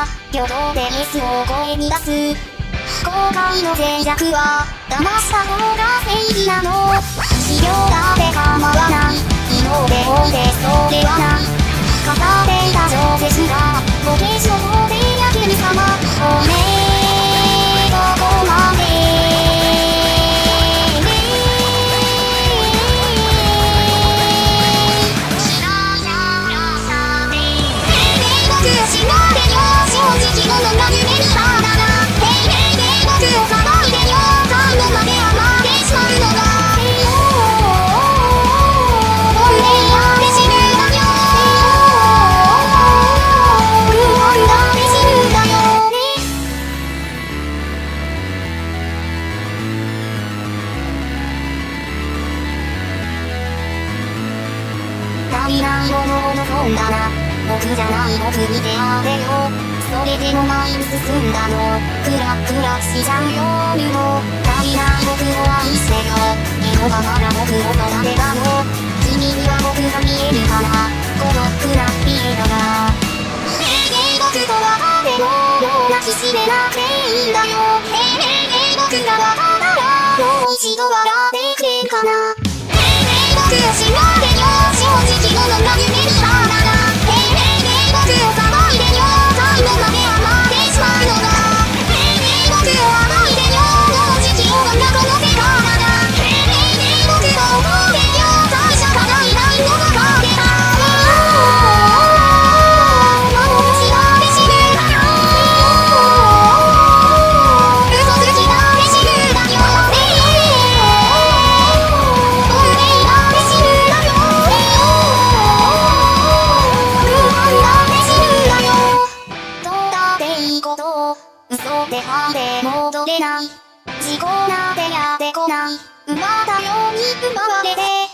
は挙動でミスを声に出す。後悔の脆弱は騙した方が正義なの。資料だって構わない、今でもでそれはない。語っていた情ですがお化粧で焼ける様。おめえどこまで足りないものを望んだら僕じゃない僕に出会えよ。それでも前に進んだのクラクラしちゃう夜の足りない僕を愛してよ。色がまだ僕を育てたの。君には僕が見えるかな、孤独なピエロが。僕とは雨のようなきしめなくていいんだよ。僕がわかったらもう一度笑ってくれるかな。僕を知られよ、正直者が夢見たなら。僕を騒いでよ、最後まで甘ってしまうのだ。僕を甘いでよ、もう時期を我がこの手からだ。僕を思うでよ、大社がないないのがかけた。幻だって知るだよ。嘘つきだって知るだよ。嘘で歯で戻れない、事故なんてやってこない。馬だように奪われて